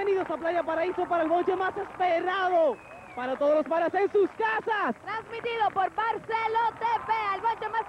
Bienvenidos a Playa Paraíso para el bonche más esperado para todos los panas en sus casas. Transmitido por Barcelo TV, el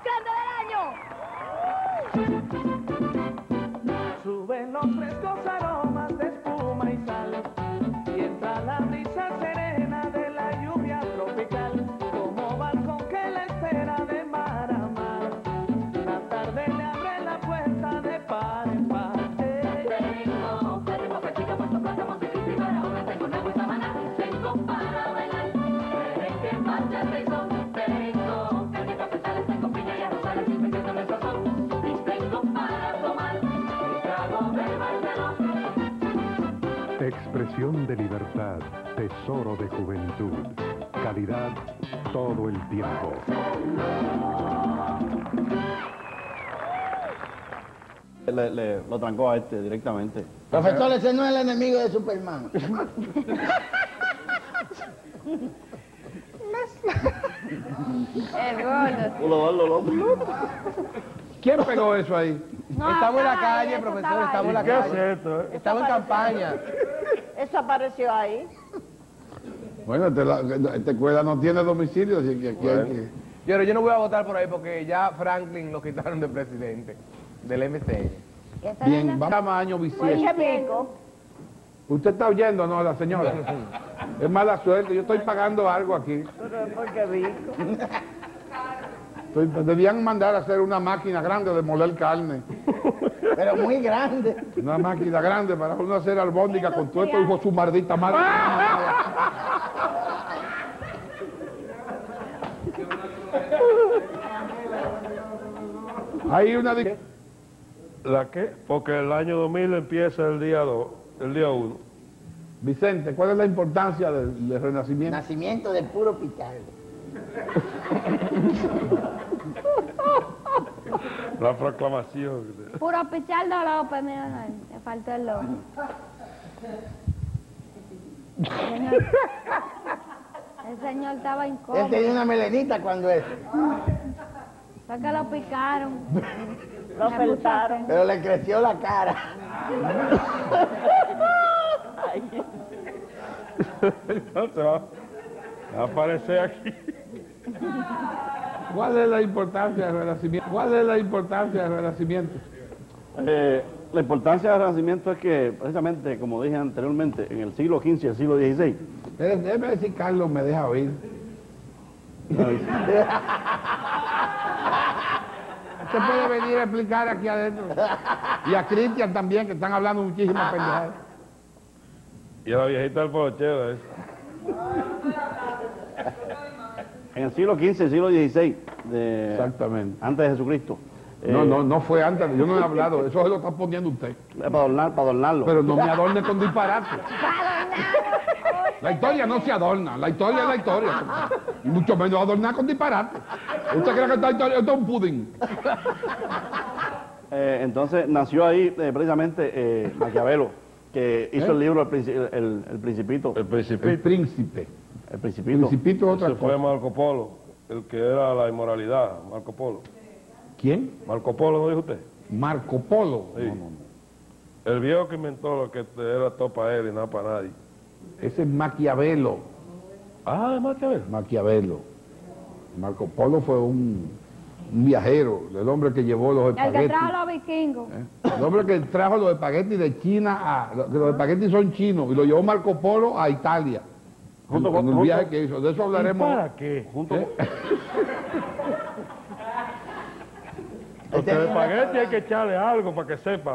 bonche más grande del año. Suben los frescos aromas de espuma y sal, y entra la brisa serena de la lluvia tropical, como balcón que la espera de mar a mar. La tarde le abre la puerta de par en par. Tengo chica, puesto plata, Montecristo y Barahona, tengo Nuevo y Samaná, tengo para bailar, que parte el ritmo, tengo carnitas frutales, tengo piña y arrozales, y me siento en el sazón, y tengo para tomar, mi trago de Barcelona. Expresión de libertad, tesoro de juventud, calidad todo el tiempo. Lo trancó a este directamente. Profesor, ese no es el enemigo de Superman. El gordo. ¿Quién pegó eso ahí? No, Estamos en la estaba ahí, calle, eso profesor, estaba estamos en la ¿Qué es calle. esto? Estamos en campaña. Eso apareció ahí. Bueno, esta escuela no tiene domicilio, así que aquí hay que... Yo no voy a votar por ahí porque ya Franklin lo quitaron de presidente del MCN. Bien, vamos a año bisiesto. Pico. Usted está oyendo, ¿no, la señora? Es mala suerte, yo estoy pagando algo aquí. Pero ¿por qué Pico? Debían mandar a hacer una máquina grande de moler carne. Pero muy grande. Una máquina grande para uno hacer albóndiga con todo esto, hijo de su maldita madre. Hay una... ¿La qué? Porque el año 2000 empieza el día 1. Vicente, ¿cuál es la importancia del renacimiento? Nacimiento del puro Pichardo. La proclamación. Puro Pichardo López, mira, no, le faltó el López. El señor estaba Él incómodo. tenía una melenita cuando eso. Fue que lo picaron. Lo feltaron. Pero le creció la cara. Entonces va a aparecer aquí. ¿Cuál es la importancia del renacimiento? ¿Cuál es la importancia del renacimiento? La importancia del Renacimiento es que, precisamente, como dije anteriormente, en el siglo XV y el siglo XVI... Déjeme ver si Carlos me deja oír. Usted puede venir a explicar aquí adentro. Y a Cristian también, que están hablando muchísimas pendejadas. Y a la viejita del polochero, En el siglo XV y el siglo XVI, Exactamente. antes de Jesucristo. No fue antes, yo no he hablado, eso se lo está poniendo usted. Para adornarlo. Pero no me adorne con disparate. La historia no se adorna, la historia es la historia. Y mucho menos adornar con disparate. ¿Usted cree que esta historia esto es un pudín? Entonces nació ahí precisamente Maquiavelo, que hizo el libro El Principito. El Principito. El príncipe. El Principito. Principito es otra Ese fue cosa. Marco Polo, el que era la inmoralidad, Marco Polo. ¿Quién? Marco Polo, ¿no dijo usted? Marco Polo. Sí. El viejo que inventó lo que era todo para él y nada para nadie. Ese es Maquiavelo. Ah, es Maquiavelo. Maquiavelo. Marco Polo fue un viajero, el hombre que llevó los El que espaguetis. trajo los vikingos. El hombre que trajo los espaguetis de China a... Los espaguetis son chinos y lo llevó Marco Polo a Italia. Junto con el con- viaje que hizo. De eso hablaremos. ¿Para qué? Junto Porque el espagueti hay que echarle algo para que sepa.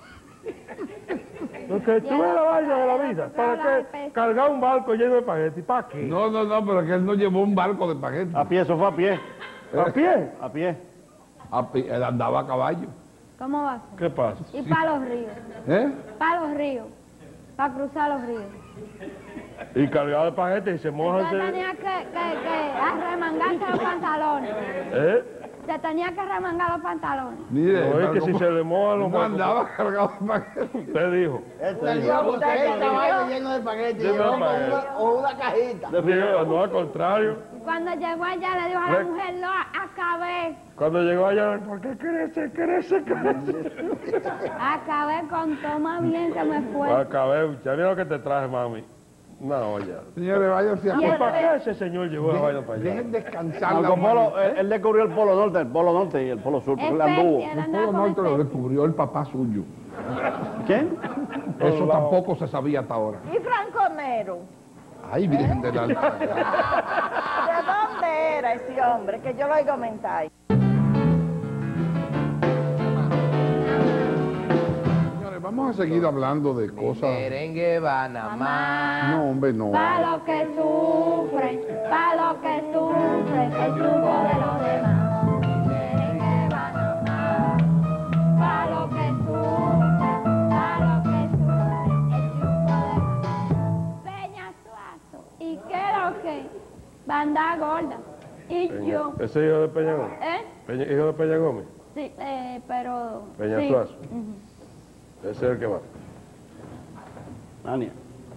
Porque tú ves la vaina de la vida. ¿Para qué cargar un barco lleno de espagueti? ¿Para qué? No, pero que él no llevó un barco de espaguetis. A pie, eso fue a pie. ¿A pie? A pie. Él andaba a caballo. ¿Cómo va a ser? ¿Qué pasa? Y para los ríos. ¿Eh? Para los ríos. Para cruzar los ríos. Y cargado de espagueti y se moja Entonces tenía que arremangarse los pantalones. ¿Eh? se tenía que remangar los pantalones. Mire, no, es que si se le mojan los no andaba cargado de paquete. Usted dijo. Usted estaba lleno de espagueti, o una cajita. No, al contrario. Cuando llegó allá le dijo a la mujer, lo acabé. Cuando llegó allá, ¿por qué crece? Acabé con toma bien que me fue. Acabé, ya mira lo que te traje, mami. Una olla. Señores, váyanse a ¿Para qué ese señor llevó la vaina para allá? Dejen descansar la Marco Polo, mano. él descubrió el Polo Norte y el Polo Sur, porque él anduvo. El Polo Norte lo descubrió el papá suyo. ¿Quién? Eso tampoco se sabía hasta ahora. ¿Y Franco Nero? Ay, Virgen del Alma. ¿De dónde era ese hombre? Que yo lo oigo mentar. Señores, vamos a seguir hablando de cosas. Merengue Panamá. No, hombre, no. Pa' lo que sufren, pa' lo que sufren, el truco de los demás. Merengue Panamá, pa' lo que sufren, pa' lo que sufren, el truco de los demás. Peña Suazo, ¿y qué lo que? Banda gorda. Y yo. ¿Ese hijo de Peña Gómez? ¿Hijo de Peña Gómez? Sí, pero... Peña sí. Suazo. Ese es el que va. Ania.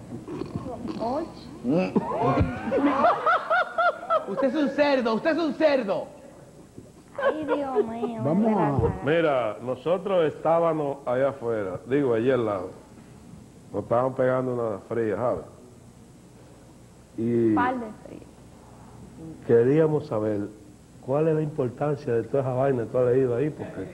Usted es un cerdo, usted es un cerdo. Ay, Dios mío. Vamos a... Mira, nosotros estábamos allá afuera, digo, allí al lado. Nos estaban pegando una fría, ¿sabes? Y Par de frío. queríamos saber cuál es la importancia de toda esa vaina que tú has leído ahí, porque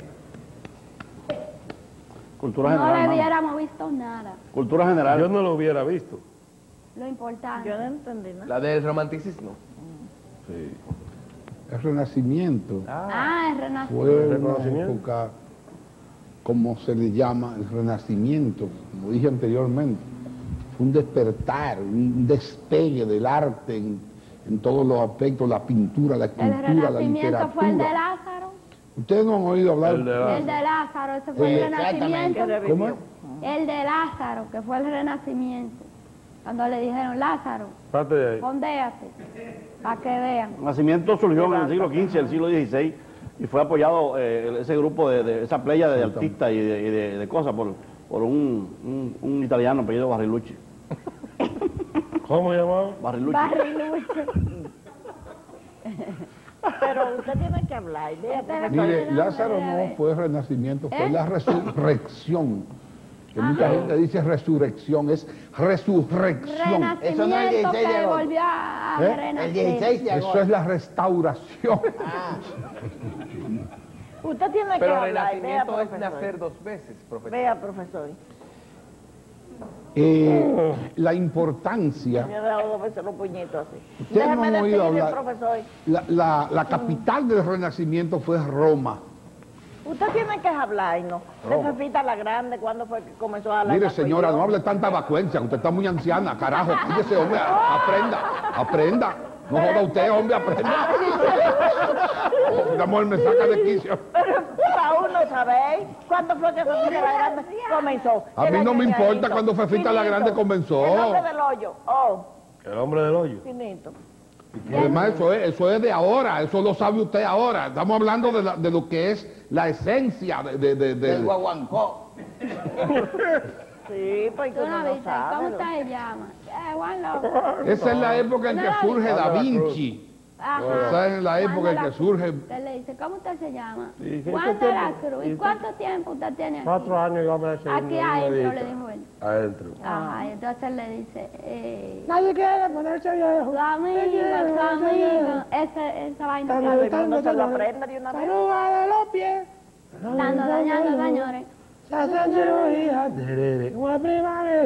Cultura No general. le mano. hubiéramos visto nada. Cultura general. yo no lo hubiera visto. Lo importante. Yo no entendí nada. La del romanticismo. Sí. El Renacimiento Ah, el renacimiento. fue una Reconocimiento. época, como se le llama, el Renacimiento, como dije anteriormente. Fue un despertar, un despegue del arte en todos los aspectos, la pintura, la El escultura, la renacimiento fue el de literatura. Lázaro. Ustedes no han oído hablar El de El de Lázaro, ese fue el renacimiento. ¿Cómo es? El de Lázaro, que fue el renacimiento. Cuando le dijeron, Lázaro, Parte de ahí. fondéate, para que vean. El nacimiento surgió en el siglo XV, el siglo XVI, y fue apoyado ese grupo de esa playa de artistas y de cosas por un italiano apellido Barrilucci. ¿Cómo llamaba? Barrilucci. Barriluche. Pero usted tiene que hablar. Mire, Lázaro no fue renacimiento, fue la resurrección. Que mucha gente dice resurrección, es resurrección. Eso no es el Renacimiento 16 de que agosto. volvió a ¿Eh? renacer. El 16 de agosto. Eso es la restauración. Usted tiene que Pero hablar. Vea, renacimiento es profesor. nacer dos veces, profesor. Vea, profesor. La importancia, Me ha dado dos veces los puñitos así. ustedes no han oído despedirme, hablar, profesor. la capital del Renacimiento fue Roma. Usted tiene que hablar, ¿no? De Fefita la Grande, ¿cuándo fue que comenzó a hablar? Mire, señora, no hable tanta vacuencia, usted está muy anciana, carajo, cállese, hombre, aprenda. No joda usted, hombre, aprenda. La mujer me saca de quicio. Pero para uno saber cuándo fue que Fefita la Grande comenzó. A mí no me importa cuándo Fefita la Grande comenzó. El hombre del hoyo. Oh, El hombre del hoyo. finito. Además, eso es de ahora, eso lo sabe usted ahora. Estamos hablando de lo que es la esencia Del guaguancó. Sí, pues Tú uno no no viste, sabe. ¿cómo usted se llama? Juan López. Esa es la época en que surge Da Vinci. Ajá. Esa es la época en que surge. Usted le dice, ¿cómo usted se llama? ¿Y qué Juan de la tiempo? Cruz. ¿Y cuánto tiempo usted tiene aquí? 4 años yo me hice Aquí adentro, le dijo él. Adentro. Ajá, y entonces le dice, Nadie quiere ponerse viejo. tu amigo, esa vaina. Todo el mundo se lo aprende de una vez. Taruga de los pies. Estando dañando, señores. Se hacen cirugía. Una primavera.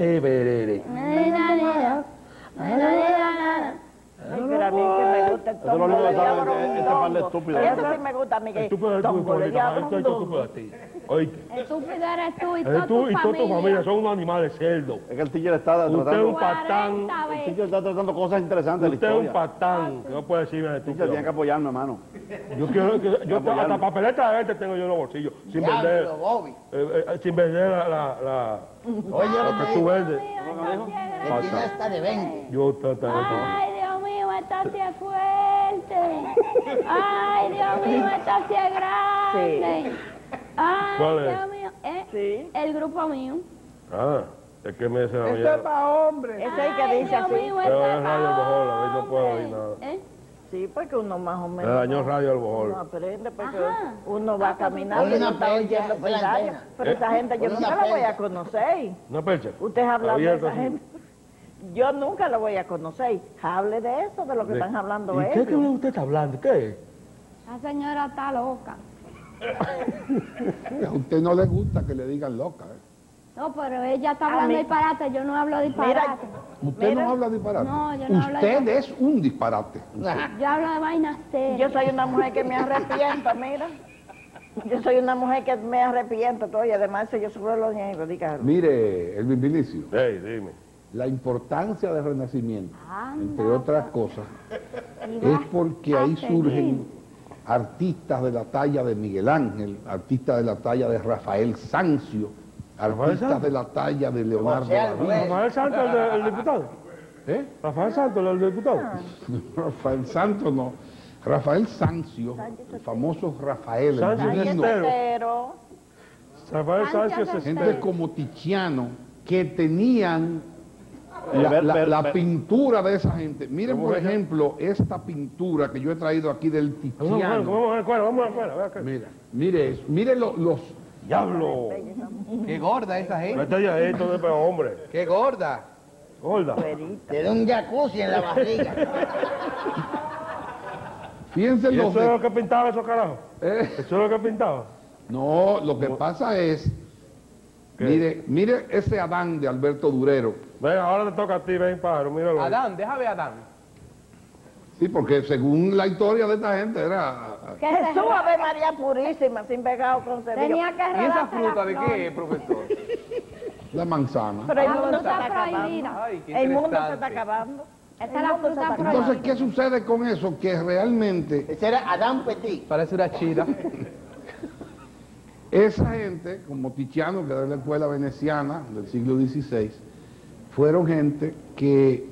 Ay, pero a mí que me gusta el Eso es lo único tombo, que le sabe diablo que un este par de tombo. estúpidos. Eso sí me gusta a mí, que Estúpido eres tú, tombo, le diablo un estoy tombo. estúpido a ti. Oíste. Estúpido eres tú y Eres toda tú y toda tu familia familia. son unos animales cerdos. Es que el teacher está Usted es un tratando, patán. 40 el veces. teacher está tratando cosas interesantes de la Usted es un historia. patán. Que no puede decirme de El teacher tiene que estúpido. apoyarme, hermano. Yo quiero que yo Apoyarme. hasta papeleta de este tengo yo en los bolsillos. Sin vender. Diablo, Bobby. Sin vender la Oye, lo que tú vendes. el tiene esta de 20. Yo te Ay, Dios mío, esta sí es fuerte. Ay, Dios mío, esta sí es grande. Ay, ¿Cuál es? Dios mío. El grupo mío. Ah, es que me dice la Esto es mañana. para hombres. Ese es el que dice Dios así. mío, Pero esta es es Radio pa' Bojola, hoy no puedo oír hombre. nada. Sí, porque uno más o Me menos. dañó Radio al Uno Bojola. aprende porque Ajá. uno va caminando Ponle y no una está percha, oyendo por la radio. antena. Pero esa gente yo Ponle nunca una la voy a percha. conocer. ¿Una percha? Usted habla de Abierto, esa sí. gente. Yo nunca la voy a conocer. Hable de eso, de lo que están hablando ¿Y qué ellos. que usted está hablando? ¿Qué? La señora está loca. A usted no le gusta que le digan loca, ¿eh? No, pero ella está hablando mí- disparate, yo no hablo disparate. Usted Mira. no habla disparate. No, yo no hablo Usted disparate. es un disparate. Yo hablo de vainas serias. Yo soy una mujer que me arrepiento, mira. Yo soy una mujer que me arrepiento todo y además yo sufro los niños. Mire, el Vinicio, Hey, dime. la importancia del Renacimiento, Anda, entre otras cosas, y es vas porque a ahí seguir. surgen artistas de la talla de Miguel Ángel, artistas de la talla de Rafael Sanzio, artistas Sanzio? de la talla de Leonardo José da Vinci. Alfredo. ¿Rafael Santos, el diputado? ¿Eh? ¿Rafael Santos, el diputado? Rafael Santos no. Rafael Sanzio, el famoso Rafael, el Sanzio divino. Sestero. Pero Rafael Sánchez Sánchez Gente como Tiziano que tenían ver, la pintura de esa gente. Miren, ¿Cómo por es eso? ejemplo, esta pintura que yo he traído aquí del Vamos a Tiziano. la escuela, vamos a la escuela. Ve acá. Mira, mire eso. Mire los... ¡Diablo! Qué gorda esa gente. Vete ya esto de pero hombre. Qué gorda. Gorda. Te da un jacuzzi en la barriga. Fíjense ¿Y los... eso es lo que pintaba esos carajos? ¿Eh? ¿Eso es lo que pintaba? No, lo que pasa es... ¿Qué? Mire ese Adán de Alberto Durero. Venga, ahora te toca a ti, ven, pájaro, míralo. Adán, déjame Adán. Sí, porque según la historia de esta gente era... Jesús, Ave María Purísima, sin pecado concebido. Tenía que ¿Y esa robarse la fruta de flor. qué, profesor? La manzana. Pero el La mundo se fruta está acabando. prohibida. Ay, qué El mundo se interesante. está acabando. Esa El es la mundo se fruta está prohibida. Entonces, ¿qué sucede con eso? Que realmente Ese era Adán Petit. Parece una chida. esa gente, como Tiziano, que era de la escuela veneciana del siglo XVI, fueron gente que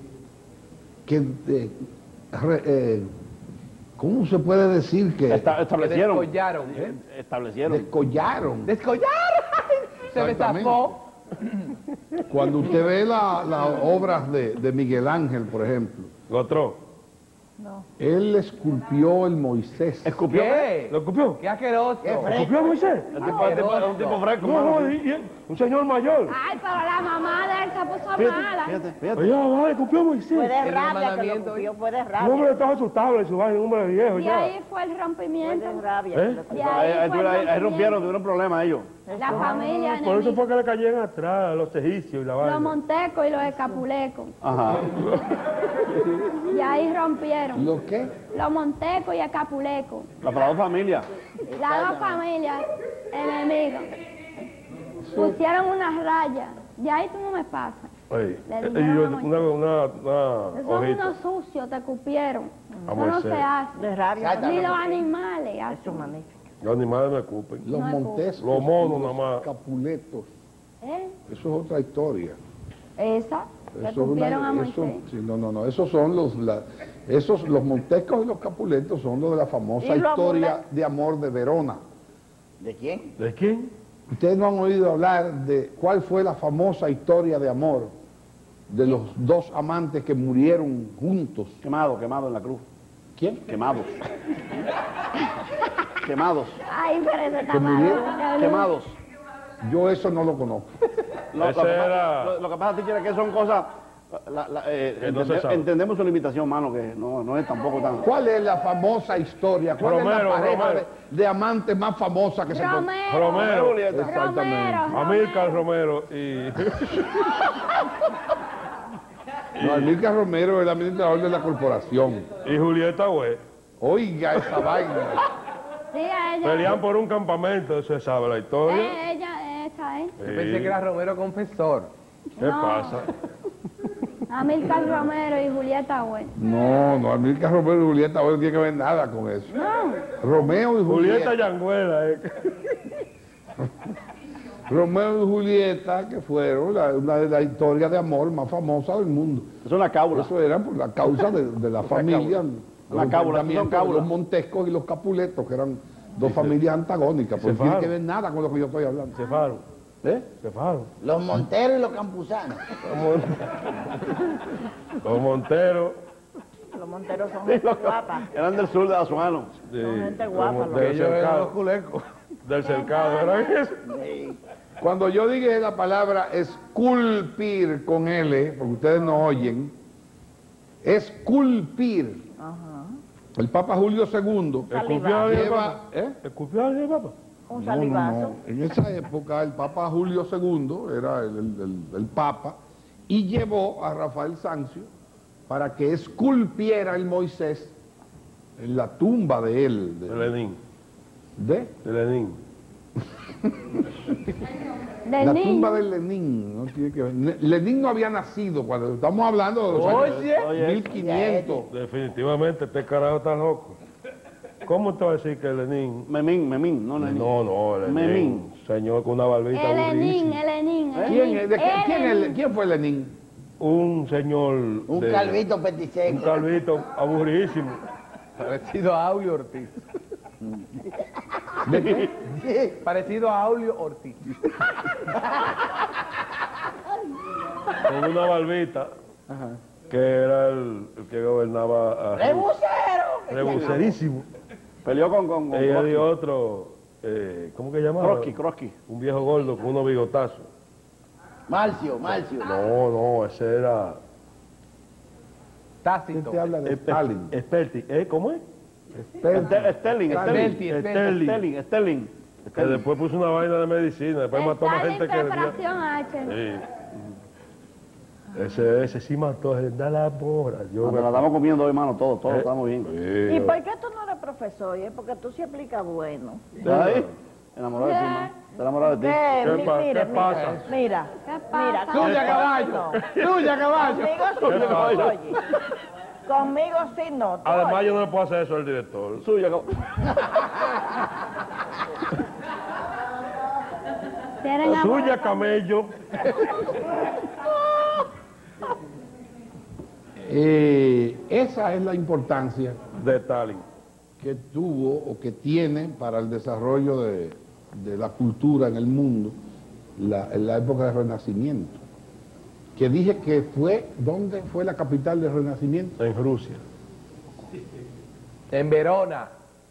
¿cómo se puede decir que Establecieron. descollaron. Establecieron. descollaron? ¡Descollaron! Se me Exactamente. zafó. Cuando usted ve las obras de Miguel Ángel, por ejemplo, Gotró. él esculpió el Moisés. ¿Escupió? ¿Qué? ¿Lo escupió? ¡Qué asqueroso! ¿Escupió Moisés? El tipo es un tipo fresco, No, mano. no, un señor mayor. Ay, pero la mamá de él se puso mala. Fíjate. Oye, vale, escupió Moisés. Fue de El rabia que lo mandamiento, copió, fue de Un hombre rabia. estaba su tabla y su vaina, un hombre viejo Y ya. ahí fue el Fue rompimiento. de rabia. ¿Eh? que lo copió. Y ahí fue el Ahí rompieron, tuvieron problemas ellos. La familia Por eso enemiga. fue que le cayeron atrás los egipcios y la Los vaina. montecos y los escapulecos. Ajá. Y ahí rompieron. ¿Lo qué? Los montecos y escapulecos. La para dos familias. Las dos familias enemigas. Pusieron unas rayas. Y ahí tú no me pasas. Oye, Le y dijeron a una Son hojita. unos sucios, te cupieron. A Eso no Moisés. se hace. De rabia. Ni los animales Eso hacen. es magnífico. Los animales me escupen. Los No es montescos, Los monos los nada más. capuletos. ¿Eh? Eso es otra historia. Esa. Le Eso es cupieron a eso- Moisés. sí, no, esos son los montescos y los capuletos son los de la famosa ¿Y los historia amuletos? de amor de Verona. ¿De quién? ¿De quién? Ustedes no han oído hablar de cuál fue la famosa historia de amor de los dos amantes que murieron juntos. Quemado en la cruz. ¿Quién? Quemados. Quemados. Ay, pero ese está Que murieron malo. Quemados. Yo eso no lo conozco. Lo que pasa, teacher, es que son cosas... Que no se sabe. entendemos su limitación, mano, que no es tampoco tan... ¿Cuál es la famosa historia? ¿Cuál es Romero, la pareja Romero. de amantes más famosa que se conoce? Romero. Romero. Exactamente. Amílcar Romero y... No, Amílcar Romero es el administrador de la corporación. y Julieta Güey. Oiga esa vaina. Sí, a ella. Pelean por un campamento, eso se sabe la historia. Ella, esa, ¿eh? Yo pensé que era Romero Confesor. ¿Qué No. pasa? Amílcar Romero y Julieta Güey. No, Amílcar Romero y Julieta hoy no tiene que ver nada con eso. Romeo y Julieta Julieta. Yanguela, Romeo y Julieta, que fueron una de las historias de amor más famosas del mundo. Es una cábula. Eso era por la causa de la familia los enfrentamientos de los Montescos y los Capuletos, que eran dos familias antagónicas, porque no tiene que ver nada con lo que yo estoy hablando. Se faron. ¿Eh? Se faron. Los Monteros y los Campusanos. Los Monteros. Los Monteros son gente guapa. Eran del sur de Azuano. Sí, Son gente guapa. los del Ellos eran cercado. los culecos. Del cercado, ¿eran eso? Cuando yo dije la palabra esculpir con L, porque ustedes no oyen, esculpir. Ajá. El Papa Julio II ¿Esculpió a alguien el lleva... Papa? ¿eh? ¿Esculpió a alguien el Papa? Un No, salivazo. no. En esa época el Papa Julio II era el Papa y llevó a Rafael Sanzio para que esculpiera el Moisés en la tumba de él. De Lenin. ¿De? De Lenin. La tumba de Lenin, no tiene que ver. Lenin no había nacido cuando estamos hablando de los años 1500. Definitivamente, este carajo está loco. ¿Cómo te va a decir que Lenin? Memín, no Lenin. No, Lenin. Memín. Señor con una barbita El Lenin, aburridísima. el Lenin. ¿Quién fue Lenin? Un señor... Un calvito petiseco. Un calvito aburridísimo. Parecido a Aulio Ortiz. ¿De qué? Sí. Parecido a Aulio Ortiz. Con una barbita. Que era el que gobernaba... ¡Rebusero! Rebucerísimo. Peleó con Ella Crocky. dio otro... ¿cómo que llamaba? Crocky. Un viejo gordo con unos bigotazos. Marcio. No, ese era... Tácito. ¿Quién te habla de Stalin? Esperti. ¿Cómo es? Sterling. Que después puso una vaina de medicina, después mató más gente que... Preparación H. Sí. Ese sí mató, da la porra. Nos la estamos comiendo hoy, hermano, todos estamos bien. ¿Y por qué tú no eres profesor? Porque tú sí explicas bueno. ¿Estás ahí? Enamorado de ti, man. Está enamorado de ti. ¿Qué pasa? Mira. ¿Qué pasa? ¡Suya, caballo! ¡Suya, caballo! Conmigo sí no, oye. Conmigo sí no. tú Además, oyes. yo no le puedo hacer eso al director. Suya, Tienen La amor. suya, camello. Esa es la importancia De Stalin. que tuvo o que tiene para el desarrollo de la cultura en el mundo en la época del Renacimiento. Que dije que fue, ¿dónde fue la capital del Renacimiento? En Rusia. En Verona.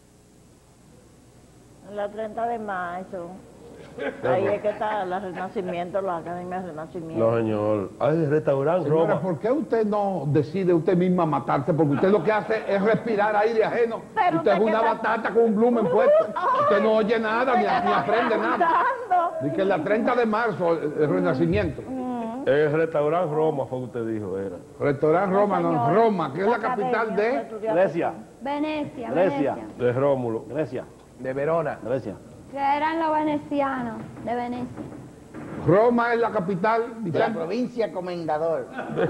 La 30 de marzo. Ahí es que está el Renacimiento, la Academia del Renacimiento. No, señor. Hay restaurante Señora, Roma. ¿por qué usted no decide usted misma matarse? Porque usted lo que hace es respirar aire ajeno. Pero Usted es usted una que batata con un blumen puesto. Usted no oye nada, ni aprende nada. Dando. Y que la 30 de marzo, el Renacimiento. El restaurante Roma fue que usted dijo, era. Restaurante Roma, no, señor. Roma, que es la capital de... Grecia. Venecia, Grecia. Venecia. De Rómulo. Grecia. De Verona. Grecia. Que eran los venecianos de Venecia. Roma es la capital De la provincia Comendador.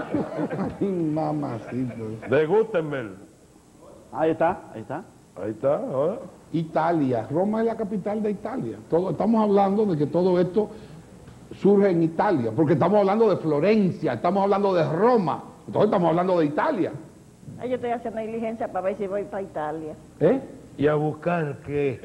Mamacito. De Gutenberg. Ahí está. Ahí está, ahora. Italia, Roma es la capital de Italia. Estamos hablando de que todo esto surge en Italia, porque estamos hablando de Florencia, estamos hablando de Roma, entonces estamos hablando de Italia. Yo estoy haciendo diligencia para ver si voy para Italia. ¿Eh? ¿Y a buscar qué?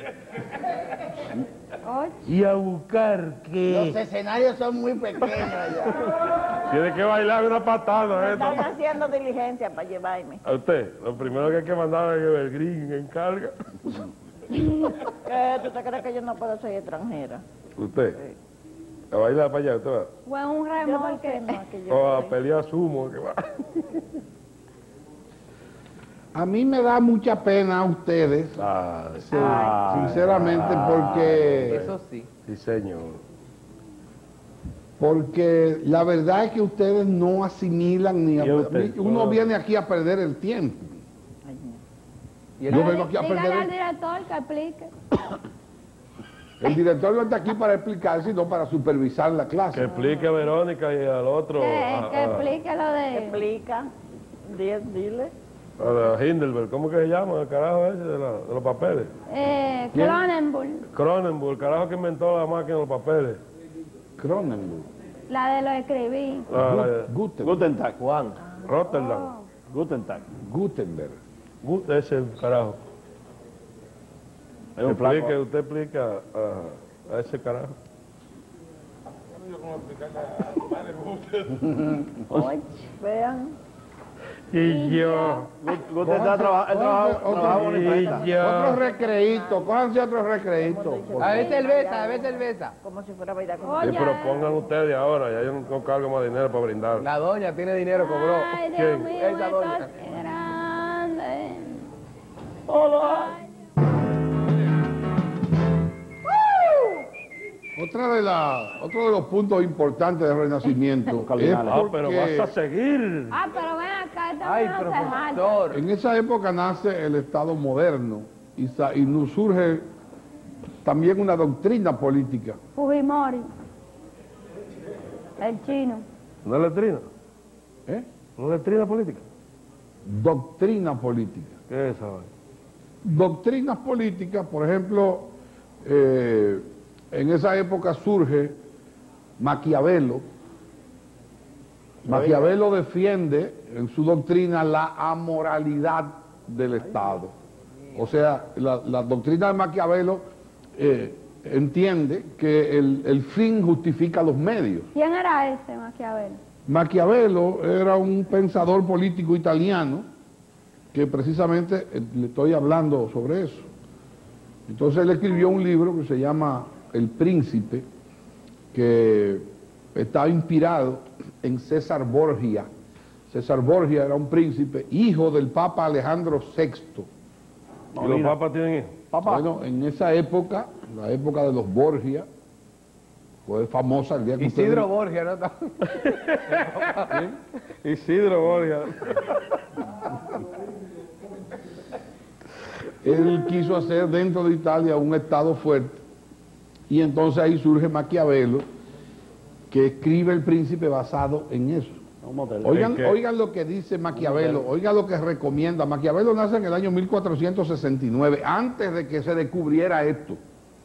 Oye, ¿Y a buscar Los qué? escenarios son muy pequeños allá. Tiene que bailar una patada, Están haciendo diligencia para llevarme. A usted, lo primero que hay que mandar es que el gringo encarga. ¿Qué? ¿Tú te crees que yo no puedo ser extranjera? Usted. A bailar para allá, usted va. fue un Yo no remolque. sé, no, que yo O a soy- pelear sumo, que va. A mí me da mucha pena a ustedes, sinceramente, porque Eso sí. Sí, señor. la verdad es que ustedes no asimilan ni ¿Y usted? uno viene aquí a perder el tiempo. Y el- Yo vengo aquí a Dígale perder al director que explique. el director no está aquí para explicar, sino para supervisar la Que clase. explique a Verónica y al otro. Que explique lo de... Explica. Dile. A Hindelberg, ¿cómo que se llama el carajo ese de los papeles? Cronenberg. Cronenberg, el carajo que inventó la máquina de los papeles. Cronenberg. La de lo escribí. Ah, Gutenberg. Guten Tag. Juan. Rotterdam. Guten Tag. Gutenberg. Ese es el carajo. Es un flaco. Usted explica a ese carajo. Oye, vean. Y yo. Usted está trabajando en imprenta. Otro recreíto, cójanse otro recreíto. A ver cerveza, a ver cerveza. Como si fuera bailar con Oye. Sí, pero pongan ustedes ahora, ya yo no cargo más dinero para brindar. La doña tiene dinero, cobró. Ay, Dios ¿Quién? mío, Esa esto doña. es grande. Hola. Otro de los puntos importantes del Renacimiento es Pero porque vas a seguir. Ah, pero ven acá, esto Ay, no se mata. profesor. en esa época nace el Estado moderno y nos surge también una doctrina política. Fujimori. El chino. ¿Una letrina? ¿Eh? ¿Una letrina política? Doctrina política. ¿Qué es esa vaina? Doctrinas políticas, por ejemplo, en esa época surge Maquiavelo. Maquiavelo defiende en su doctrina la amoralidad del Estado. O sea, la doctrina de Maquiavelo entiende que el fin justifica los medios. ¿Quién era ese Maquiavelo? Maquiavelo era un pensador político italiano que precisamente le estoy hablando sobre eso. Entonces él escribió un libro que se llama El Príncipe, que estaba inspirado en César Borgia. César Borgia era un príncipe, hijo del Papa Alejandro VI. ¿Y los papas tienen hijos? Bueno, en esa época, la época de los Borgia, fue famosa el día que Isidro ustedes- Borgia, ¿no? Isidro Borgia. Él quiso hacer dentro de Italia un estado fuerte y entonces ahí surge Maquiavelo, que escribe El Príncipe basado en eso. Oigan lo que dice Maquiavelo, oigan lo que recomienda. Maquiavelo nace en el año 1469, antes de que se descubriera esto.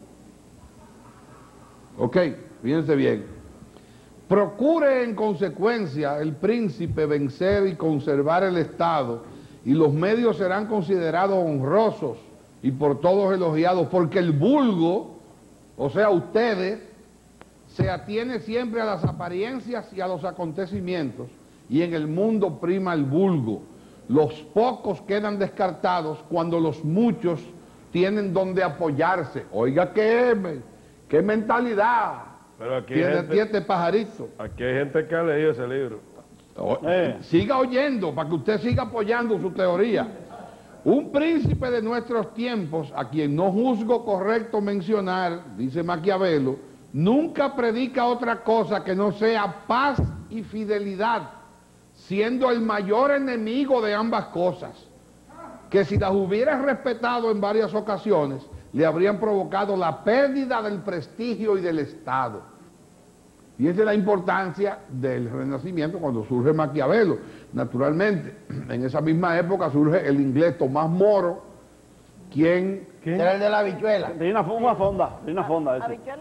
Ok, fíjense bien. Procure en consecuencia el príncipe vencer y conservar el Estado, y los medios serán considerados honrosos y por todos elogiados, porque el vulgo, o sea, ustedes, se atiene siempre a las apariencias y a los acontecimientos, y en el mundo prima el vulgo. Los pocos quedan descartados cuando los muchos tienen donde apoyarse. Oiga, qué mentalidad Pero aquí tiene este pajarito. Aquí hay gente que ha leído ese libro. Siga oyendo para que usted siga apoyando su teoría. Un príncipe de nuestros tiempos, a quien no juzgo correcto mencionar, dice Maquiavelo, nunca predica otra cosa que no sea paz y fidelidad, siendo el mayor enemigo de ambas cosas, que si las hubiera respetado en varias ocasiones, le habrían provocado la pérdida del prestigio y del Estado. Y esa es la importancia del Renacimiento cuando surge Maquiavelo. Naturalmente, en esa misma época surge el inglés Tomás Moro, quien... Era el de la habichuela. Tiene una fonda ese. Habichuela.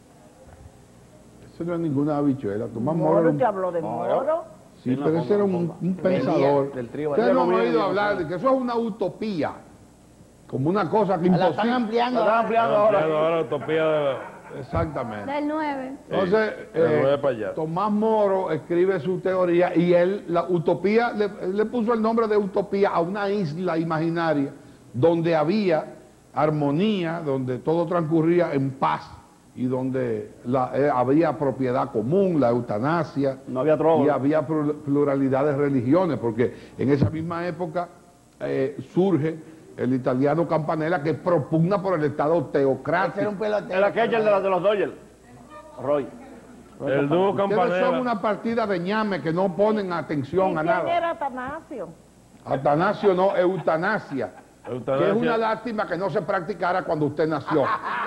Eso no es ninguna habichuela. Tomás Moro Moro, era un... te habló de Moro. Sí, pero ese era un pensador. del trío Ustedes no han Valdés. oído hablar de que eso es una utopía, como una cosa que La están imposible. ampliando. Están ampliando ahora. Ahora la utopía de la... Exactamente. Del 9. Entonces, de nueve para allá. Tomás Moro escribe su teoría y él, la utopía, le puso el nombre de utopía a una isla imaginaria donde había armonía, donde todo transcurría en paz y donde había propiedad común, la eutanasia, No había droga. y había pluralidad de religiones, porque en esa misma época surge el italiano Campanella, que propugna por el Estado Ese era teocrático. un pelotero. El aquel de los Dodgers. Roy. El dúo Ustedes son Campanella. una partida de ñame que no ponen atención a ¿Quién nada. era Atanasio? Atanasio no, eutanasia. Eutanasia. Que es una lástima que no se practicara cuando usted nació.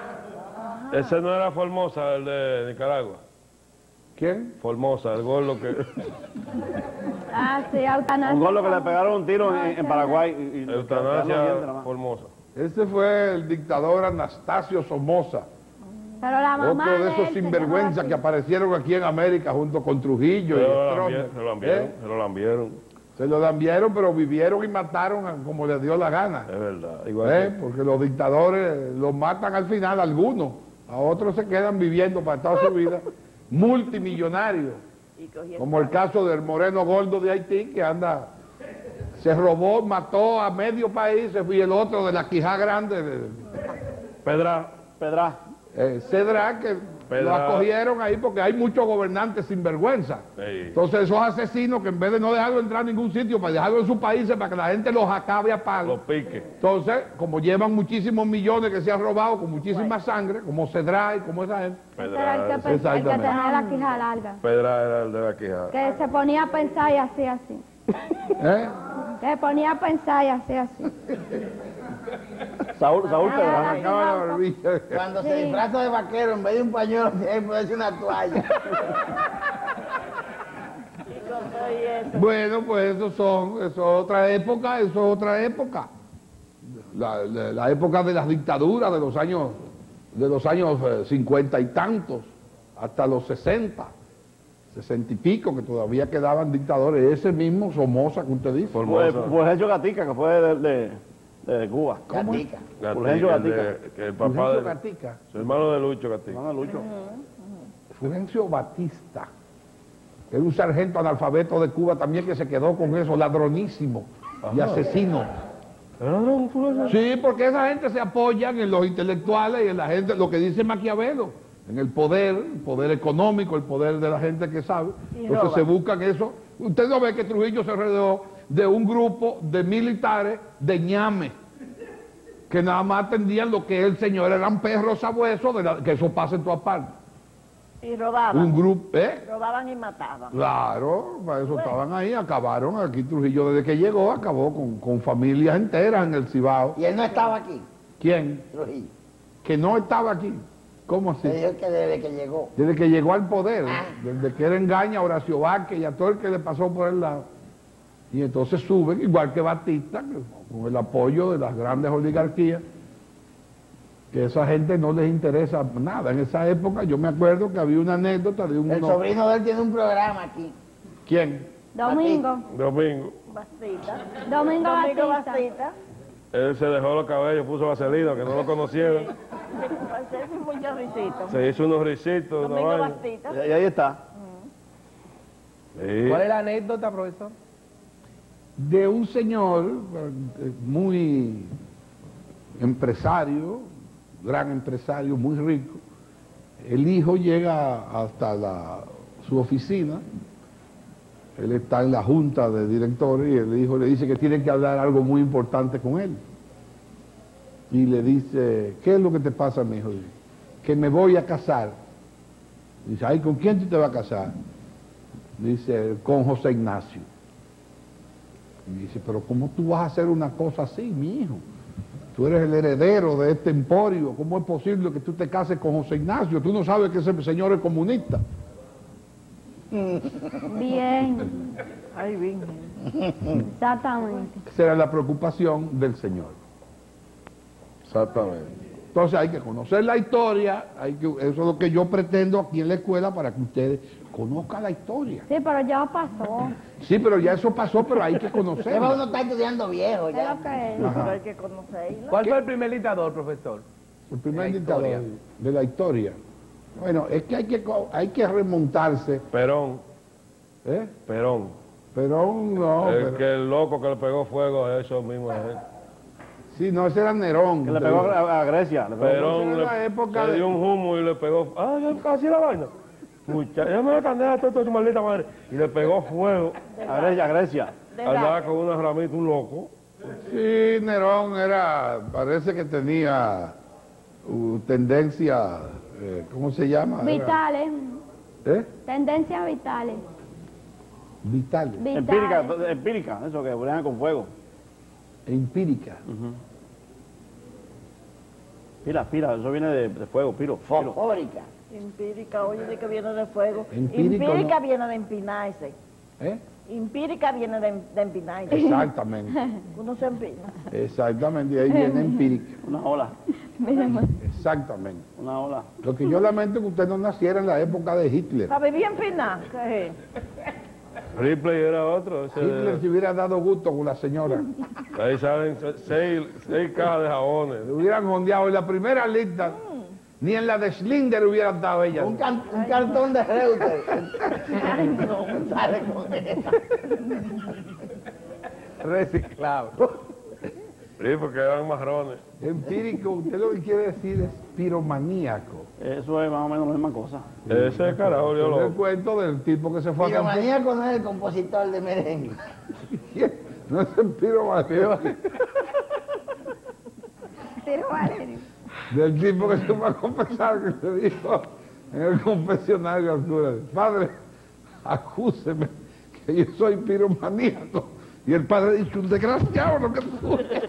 Ese no era Formosa, el de Nicaragua. ¿Quién? Formosa, el gordo que... Ah, sí, eutanasia. Un gordo que le pegaron un tiro en Paraguay. Y Eutanasia Formosa. Ese fue el dictador Anastasio Somoza, Pero la mamá otro de él esos se sinvergüenzas quedó que aquí. aparecieron aquí en América junto con Trujillo y Se lo Stroessner. lambieron, se lo lambieron. Se lo dambieron, pero vivieron y mataron como les dio la gana. Es verdad. Igual Porque los dictadores los matan al final, algunos. A otros se quedan viviendo para toda su vida, multimillonarios. Como el caso del moreno gordo de Haití, que anda, se robó, mató a medio país, y el otro de la Quijá Grande. Pedra. Cedrá, que lo acogieron ahí porque hay muchos gobernantes sinvergüenza. Entonces esos asesinos que en vez de no dejarlo entrar a ningún sitio, para dejarlo en sus países, para que la gente los acabe a palo. Los pique. Entonces, como llevan muchísimos millones que se han robado con muchísima sangre, como Cedrá y como esa gente. Pedra. El que tenía la quija larga. Pedra era el de la Quijá. Que se ponía a pensar y hacía así. Que se ponía a pensar y hacía así. Saúl Pedra. Cuando se disfraza de vaquero, en vez de un pañuelo, tiene que ponerse una toalla. Bueno, pues eso es otra época, La época de las dictaduras de los años 50 y tantos, hasta los 60 y pico, que todavía quedaban dictadores. Ese mismo Somoza que usted dice. Fulgencio Gatica, que fue de Cuba. Gatica. Fulgencio Gatica. Que el papá de Gatica. Su hermano de Lucho Gatica. Fulgencio Batista. Era un sargento analfabeto de Cuba también que se quedó con eso, ladronísimo y asesino. Sí, porque esa gente se apoyan en los intelectuales y en la gente, lo que dice Maquiavelo, en el poder económico, el poder de la gente que sabe. Entonces se buscan eso. Usted no ve que Trujillo se rodeó de un grupo de militares de ñame, que nada más atendían lo que el señor eran perros sabuesos, que eso pasa en todas partes. Y robaban. Un grupo, Robaban y mataban. Claro, para eso estaban ahí, acabaron. Aquí Trujillo, desde que llegó, acabó con familias enteras en el Cibao. ¿Y él no estaba aquí? ¿Quién? Trujillo. Que no estaba aquí. ¿Cómo así? Me dijo que desde que llegó. Desde que llegó al poder, desde que era engaña a Horacio Vázquez y a todo el que le pasó por el lado. Y entonces suben, igual que Batista, con el apoyo de las grandes oligarquías, que a esa gente no les interesa nada. En esa época yo me acuerdo que había una anécdota de un... El sobrino de él tiene un programa aquí. ¿Quién? Domingo. Bastita. Domingo Bastita. Él se dejó los cabellos, puso vaselina, que no lo conocieron. Muchos risitos. Se hizo unos risitos. Domingo Bastita. Y ahí está. Sí. ¿Cuál es la anécdota, profesor? De un señor muy empresario, gran empresario, muy rico. El hijo llega hasta su oficina, él está en la junta de directores y el hijo le dice que tiene que hablar algo muy importante con él. Y le dice, ¿qué es lo que te pasa, mi hijo? Dice, que me voy a casar. Dice, ay, ¿con quién tú te vas a casar? Dice, con José Ignacio. Y dice, pero ¿cómo tú vas a hacer una cosa así, mi hijo? Tú eres el heredero de este emporio, ¿cómo es posible que tú te cases con José Ignacio? Tú no sabes que ese señor es comunista. Bien. Ay, bien. Exactamente. Esa era la preocupación del señor. Exactamente. Entonces hay que conocer la historia, eso es lo que yo pretendo aquí en la escuela para que ustedes conozcan la historia. Sí, pero ya pasó. Sí, pero ya eso pasó, pero hay que conocerlo. Uno está estudiando viejo Es ya. lo que es. Pero hay que conocerlo. ¿Cuál fue el primer dictador, profesor? El primer La dictador historia. de la historia. Bueno, es que hay que remontarse. Perón. Perón. Perón no. Que el loco que le pegó fuego a eso mismo. Sí, no, ese era Nerón. Que le pegó a Grecia. Perón le dio un humo y le pegó. ¡Ay, casi la vaina! Muchacha, ya me voy a candear a toda tu maldita madre. Y le pegó fuego. A Grecia. Andaba con una ramita, un loco. Sí, Nerón parece que tenía tendencia, ¿cómo se llama? Vitales. Tendencias vitales. Vitales. Empírica, eso que ponían con fuego. Empírica. Pira, eso viene de fuego, piro. Fosfórica. Empírica, oye, de que viene de fuego. Empírica no. Viene de empinarse. Empírica viene de empinarse. Exactamente. Uno se empina. Exactamente, y ahí viene empírica. Una ola. Exactamente. Una ola. Lo que yo lamento es que usted no naciera en la época de Hitler. ¿Para vivir empinado? ¿Qué es? Ripley era otro. Hitler se hubiera dado gusto con la señora. Ahí salen seis cajas de jabones. Le hubieran jondeado en la primera lista. Ni en la de Schlinder hubiera estado ella. Un cartón de Reuter. No sale con esa. Reciclado. Sí, porque eran marrones. Empírico, usted lo que quiere decir es piromaníaco. Eso es más o menos la misma cosa. Ese es carajo, yo Es el lo... cuento del tipo que se fue a campo. Piromaníaco no es el compositor de merengue. No es el piromaníaco. Pero Valerio. Del tipo que se fue a confesar, que se dijo en el confesionario al cura: padre, acúseme que yo soy piromaníaco. Y el padre dice: un desgraciado lo que tú eres.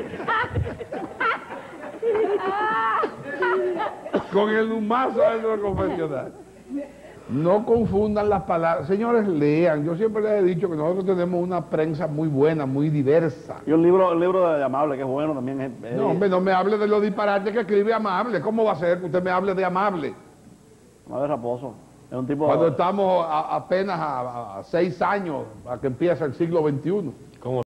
Con el humazo dentro del confesionario. No confundan las palabras. Señores, lean. Yo siempre les he dicho que nosotros tenemos una prensa muy buena, muy diversa. Y el libro de Amable, que es bueno también. No, hombre, no me hable de los disparates que escribe Amable. ¿Cómo va a ser que usted me hable de Amable? Amable Raposo. Es un tipo... Cuando estamos apenas a 6 años a que empieza el siglo XXI.